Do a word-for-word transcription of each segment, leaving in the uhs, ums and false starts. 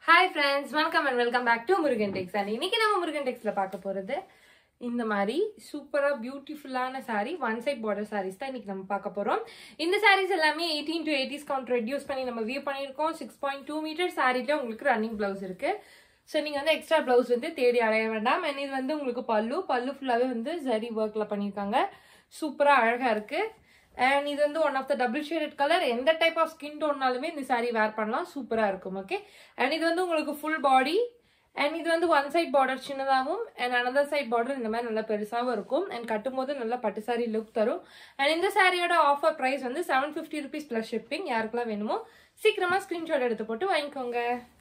Hi friends, welcome and welcome back to Murugan Tex. And இன்னைக்கு நம்ம Murugan Texல பார்க்க போறது இந்த மாதிரி சூப்பரா பியூட்டிஃபுல்லான saree one side border sarees தான் இன்னைக்கு நம்ம பார்க்க போறோம். இந்த sarees எல்லாமே eighteen to eighties count reduce பண்ணி நம்ம வியூ பண்ணிருக்கோம். six point two meter sareeல உங்களுக்கு running blouse இருக்கு. சோ நீங்க வந்து எக்ஸ்ட்ரா blouse வந்து தேடி அலைய வேண்டாம். and இது வந்து உங்களுக்கு பல்லு பல்லு ஃபுல்லாவே வந்து zari workல பண்ணிருக்காங்க. சூப்பரா அழகா இருக்கு. And இது வந்து one of the double shaded color. எந்த type of skin tone நாலுமே இந்த saree wear பண்ணலாம். சூப்பரா இருக்கும். ஓகே. and இது வந்து உங்களுக்கு full body. and இது வந்து one side border சின்னதாவும் and another side border இந்த மாதிரி நல்ல பெருசாவும் இருக்கும். and கட்டும்போது நல்ல பட்டு saree look தரும். and இந்த சாரியோட offer price வந்து seven fifty rupees plus shipping. யாருக்கெல்லாம் வேணுமோ சீக்கிரமா screenshot எடுத்து போட்டு வாங்கிக்கோங்க.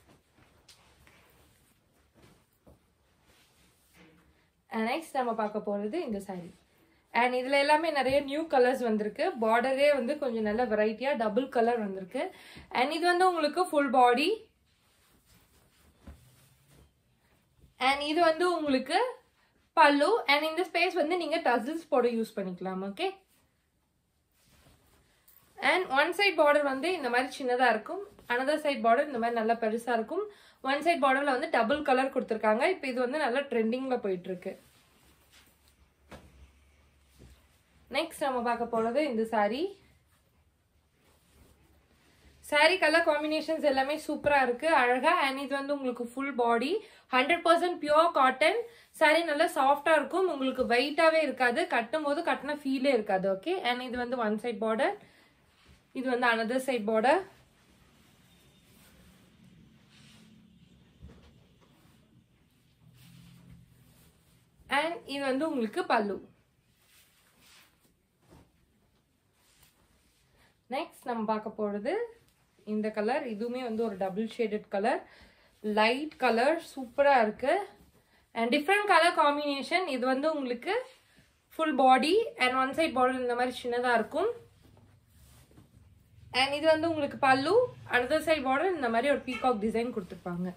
and next நம்ம பார்க்க போறது இந்த saree. and இதுல எல்லாமே நிறைய நியூ கலர்ஸ் வந்திருக்கு. பார்டரே வந்து கொஞ்சம் நல்ல வெரைட்டியா டபுள் கலர் வந்திருக்கு. and இது வந்து உங்களுக்கு full body. and இது வந்து உங்களுக்கு பல்லு. and இந்த ஸ்பேஸ் வந்து நீங்க டசல்ஸ் போட யூஸ் பண்ணிக்கலாம். Okay. and one side border வந்து இந்த மாதிரி சின்னதா இருக்கும். another side border இந்த மாதிரி நல்ல பெருசா இருக்கும். one side borderல வந்து டபுள் கலர் கொடுத்திருக்காங்க. இப்போ இது வந்து நல்ல ட்ரெண்டிங்ல போயிட்டு இருக்கு. நெக்ஸ்ட் நம்ம பார்க்க போறது இந்த saree. saree கலர் காம்பினேஷன்ஸ் எல்லாமே சூப்பரா இருக்கு, அழகா. and இது வந்து உங்களுக்கு full body one hundred percent pure cotton. saree நல்ல சாஃப்ட்டா இருக்கும், உங்களுக்கு வெயிட்டாவே இருக்காது, கட்டும்போது கட்டின ஃபீலே இருக்காது. ஓகே. and இது வந்து one side border, இது வந்து another side border. and இது வந்து உங்களுக்கு பல்லு. நெக்ஸ்ட் நம்ம பார்க்க போறது இந்த கலர். இதுவுமே வந்து ஒரு double shaded colour, light colour, சூப்பரா இருக்கு. And different colour combination. இது வந்து உங்களுக்கு full body and one side border இந்த மாதிரி சின்னதா இருக்கும். அண்ட் இது வந்து உங்களுக்கு பல்லு, அடுத்த சைட் பார்டர் இந்த மாதிரி ஒரு பீகாக் டிசைன் கொடுத்துருப்பாங்க.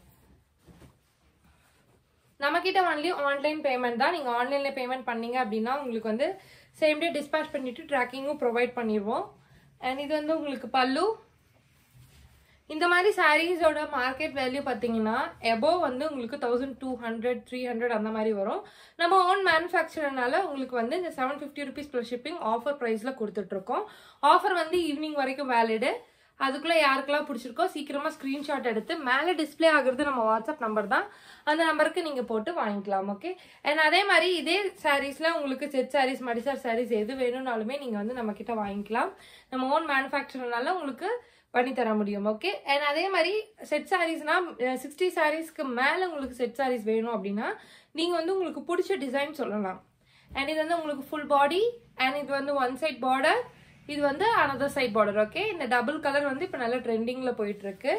நம்ம கிட்ட ஒன்லி ஆன்லைன் பேமெண்ட் தான். நீங்க ஆன்லைன்ல பேமெண்ட் பண்ணீங்க அப்படின்னா உங்களுக்கு வந்து சேம் டே டிஸ்பேச் பண்ணிட்டு ட்ராக்கிங்கும் ப்ரொவைட் பண்ணிடுவோம். and இது வந்து உங்களுக்கு பல்லு. இந்த மாதிரி சாரீஸோட மார்க்கெட் வேல்யூ பார்த்தீங்கன்னா எபோவ் வந்து உங்களுக்கு thousand two hundred three hundred அந்த மாதிரி வரும். நம்ம ஓன் மேனுஃபேக்சர்னால உங்களுக்கு வந்து இந்த seven fifty rupees plus shipping offer ப்ரைஸில் கொடுத்துட்ருக்கோம். ஆஃபர் வந்து ஈவினிங் வரைக்கும் வேலிடு. அதுக்குள்ளே யாருக்கெல்லாம் பிடிச்சிருக்கோ சீக்கிரமாக ஸ்க்ரீன்ஷாட் எடுத்து மேலே டிஸ்பிளே ஆகுறது நம்ம வாட்ஸ்அப் நம்பர் தான், அந்த நம்பருக்கு நீங்கள் போட்டு வாங்கிக்கலாம். ஓகே. அண்ட் அதே மாதிரி இதே சாரீஸில் உங்களுக்கு செட் சாரீஸ், மடிசார் சாரீஸ் எது வேணும்னாலுமே நீங்கள் வந்து நம்ம கிட்ட வாங்கிக்கலாம். நம்ம ஓன் மேனுஃபேக்சர்னால உங்களுக்கு பண்ணி தர முடியும். ஓகே. அண்ட் அதே மாதிரி செட் சாரீஸ்னா சிக்ஸ்டி சாரீஸ்க்கு மேலே உங்களுக்கு செட் சாரீஸ் வேணும் அப்படின்னா நீங்கள் வந்து உங்களுக்கு பிடிச்ச டிசைன் சொல்லலாம். அண்ட் இது வந்து உங்களுக்கு ஃபுல் பாடி அண்ட் இது வந்து ஒன் சைட் பார்டர், இது வந்து அனதர் சைட் பார்டர். ஓகே. இந்த டபுள் கலர் வந்து இப்போ நல்ல ட்ரெண்டிங்ல போயிட்டு இருக்கு.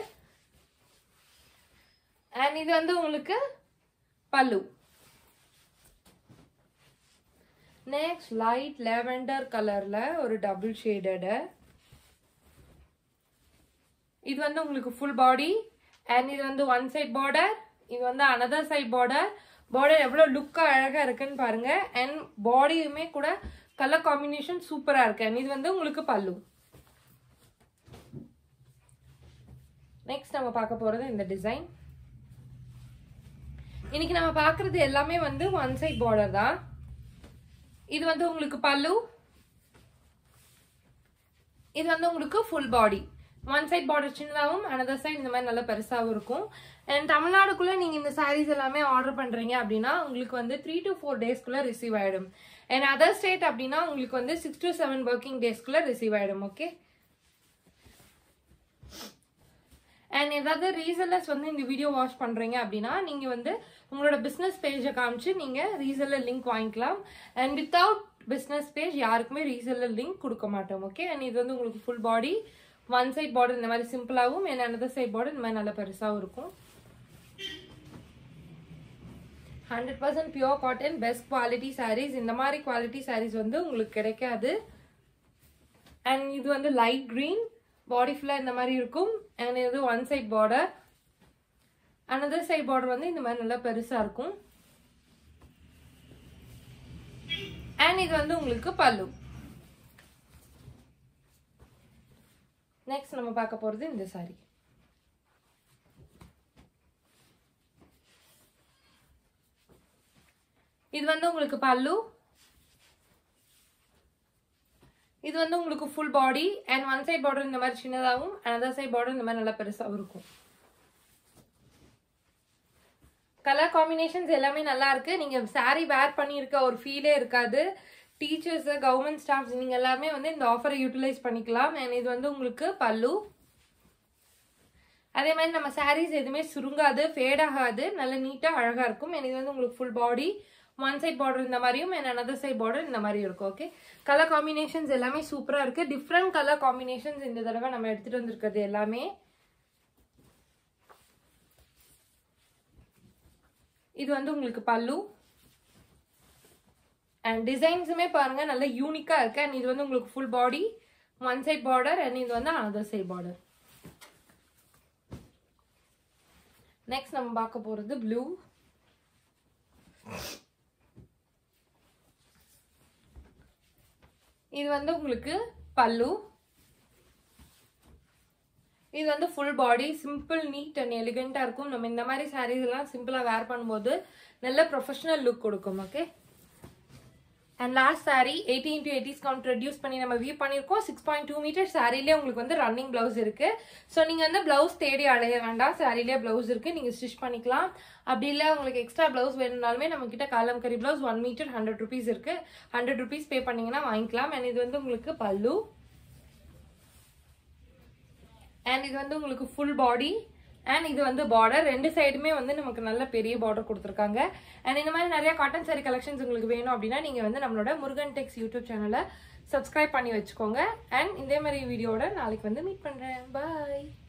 அண்ட் இது வந்து உங்களுக்கு பல்லு. நெக்ஸ்ட் லைட் லாவெண்டர் கலர்ல ஒரு டபுள் ஷேடட். இது வந்து உங்களுக்கு ஃபுல் பாடி அண்ட் இது வந்து ஒன் சைட் பார்டர், இது வந்து அனதர் சைட் பார்டர். பார்டர் எவ்வளவு லுக்கா அழகா இருக்குன்னு பாருங்க. அண்ட் பாடியுமே கூட கலர் காம்பினேஷன் சூப்பரா இருக்கு. அண்ட் இது வந்து உங்களுக்கு பல்லு. நெக்ஸ்ட் நம்ம பார்க்க போறது இந்த டிசைன். இன்னைக்கு நம்ம பார்க்கறது எல்லாமே வந்து ஒன் சைட் பார்டர் தான். இது வந்து உங்களுக்கு பல்லு, இது வந்து உங்களுக்கு full body. One side border சின்னதாகவும் அனதர் சைட் இந்த மாதிரி நல்லா பெருசாகவும் இருக்கும். அண்ட் தமிழ்நாடுக்குள்ள நீங்க இந்த சாரீஸ் எல்லாமே ஆர்டர் பண்றீங்க அப்படின்னா உங்களுக்கு வந்து த்ரீ டு ஃபோர் டேஸ்க்குள்ள ரிசீவ் ஆயிடும். அண்ட் அதர் ஸ்டேட் அப்படின்னா உங்களுக்கு வந்து சிக்ஸ் டு செவன் ஒர்க்கிங் டேஸ்க்குள்ள ரிசீவ் ஆயிடும். ஓகே. அண்ட் ஏதாவது ரீசெல்லர்ஸ் வந்து இந்த வீடியோ வாட்ச் பண்றீங்க அப்படின்னா நீங்க வந்து உங்களோட பிசினஸ் பேஜை காமிச்சு நீங்க ரீசெல்லர் லிங்க் வாங்கிக்கலாம். அண்ட் வித்தவுட் பிசினஸ் பேஜ் யாருக்குமே ரீசெல்லர் லிங்க் கொடுக்க மாட்டோம். ஓகே. அண்ட் இது வந்து உங்களுக்கு full body, one side border இந்த மாதிரி சிம்பிளாகவும் அண்ட் அனதர் சைட் பார்டர் இந்த மாதிரி நல்ல பெருசாகவும் இருக்கும். Hundred percent pure cotton, best quality saris. இந்த மாதிரி குவாலிட்டி சாரீஸ் வந்து உங்களுக்கு கிடைக்காது. அண்ட் இது வந்து லைட் கிரீன், பாடி ஃபுல்லா இந்த மாதிரி இருக்கும். அண்ட் இது one side border, another side border வந்து இந்த மாதிரி நல்லா பெருசா இருக்கும். அண்ட் இது வந்து உங்களுக்கு பல்லு. நெக்ஸ்ட் நம்ம பார்க்க போறது இந்த saree. இது வந்து உங்களுக்கு பல்லு. இது வந்து உங்களுக்கு full body and one side border இந்த மாதிரி சின்னதாகவும் another சைட் பார்டர் இந்த மாதிரி நல்லா பெருசாகவும் இருக்கும். கலர் காம்பினேஷன்ஸ் எல்லாமே நல்லா இருக்கு. நீங்க saree வேர் பண்ணியிருக்க ஒரு ஃபீலே இருக்காது. டீச்சர்ஸ், கவர்மெண்ட் ஸ்டாஃப்ஸ் நீங்க எல்லாமே வந்து இந்த ஆஃபரை யூட்டிலைஸ் பண்ணிக்கலாம். அண்ட் இது வந்து உங்களுக்கு பல்லு. அதே மாதிரி நம்ம sarees எதுவுமே சுருங்காது, ஃபேட் ஆகாது, நல்ல நீட்டா அழகா இருக்கும். அண்ட் இது வந்து உங்களுக்கு full body, one side border இந்த மாதிரியும் அண்ட் another சைட் பார்டர் இந்த மாதிரி இருக்கும். ஓகே, கலர் காம்பினேஷன்ஸ் எல்லாமே சூப்பரா இருக்கு. டிஃப்ரெண்ட் கலர் காம்பினேஷன்ஸ் இந்த தடவை நம்ம எடுத்துட்டு வந்திருக்கிறது எல்லாமே. இது வந்து உங்களுக்கு பல்லு அண்ட் டிசைன்ஸுமே பாருங்க நல்ல யூனிக்கா இருக்கு. அண்ட் இது வந்து உங்களுக்கு full body, one side border and இது வந்து another சைட் பார்டர். நெக்ஸ்ட் நம்ம பார்க்க போறது ப்ளூ. இது வந்து உங்களுக்கு பல்லு. இது வந்து full body, simple, neat and எலிகெண்டா இருக்கும். நம்ம இந்த மாதிரி சாரீஸ் எல்லாம் சிம்பிளா வேர் பண்ணும்போது நல்ல ப்ரொஃபஷனல் லுக் கொடுக்கும். Okay, and last sari eighty into eighties count reduce பண்ணி நம்ம வியூ பண்ணியிருக்கோம். சிக்ஸ் பாயிண்ட் டூ மீட்டர் சாரிலே உங்களுக்கு வந்து ரன்னிங் பிளவுஸ் இருக்கு. ஸோ நீங்க வந்து பிளவுஸ் தேடி அடைய வேண்டாம், சாரிலே பிளவுஸ் இருக்கு, நீங்க ஸ்டிச் பண்ணிக்கலாம். அப்படி இல்லை உங்களுக்கு எக்ஸ்ட்ரா பிளவுஸ் வேணும்னாலுமே நம்ம கிட்ட kalamkari blouse one meter hundred rupees இருக்கு. ஹண்ட்ரட் ருபீஸ் பே பண்ணீங்கன்னா வாங்கிக்கலாம். அண்ட் இது வந்து உங்களுக்கு பல்லு அண்ட் இது வந்து உங்களுக்கு ஃபுல் பாடி அண்ட் இது வந்து பார்டர். ரெண்டு சைடுமே வந்து நமக்கு நல்ல பெரிய பார்டர் கொடுத்துருக்காங்க. அண்ட் இந்த மாதிரி நிறைய காட்டன் சாரி கலெக்ஷன்ஸ் உங்களுக்கு வேணும் அப்படின்னா நீங்க வந்து நம்மளோட முருகன் டெக்ஸ் யூடியூப் சேனலை சப்ஸ்கிரைப் பண்ணி வச்சுக்கோங்க. அண்ட் இதே மாதிரி வீடியோட நாளைக்கு வந்து மீட் பண்றேன். பாய்.